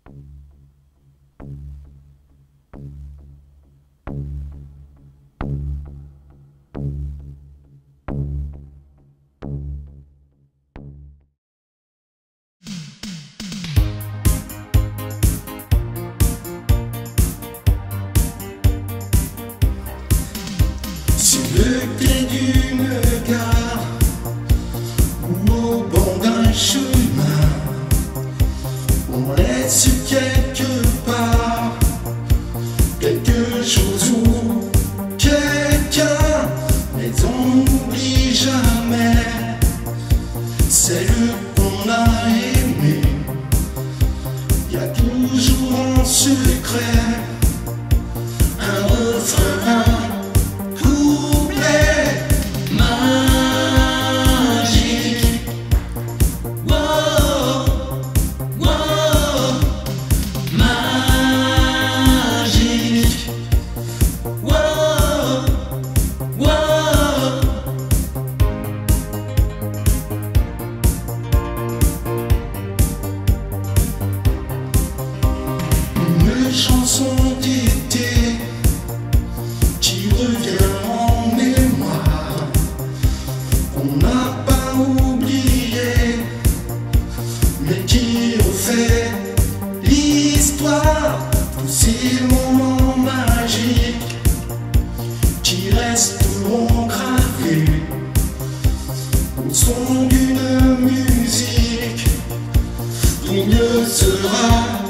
Sur le quai d'une gare ou au bord d'un chemin, on laisse quelque part quelque chose ou quelqu'un, mais on n'oublie jamais celle qu'on a aimée. Il y a toujours en secret un refrain. Une chanson d'été qui revient en mémoire, qu'on n'a pas oublié, mais qui refait l'histoire. Tous ces moments magiques qui resteront gravés au son d'une musique. Tout mieux sera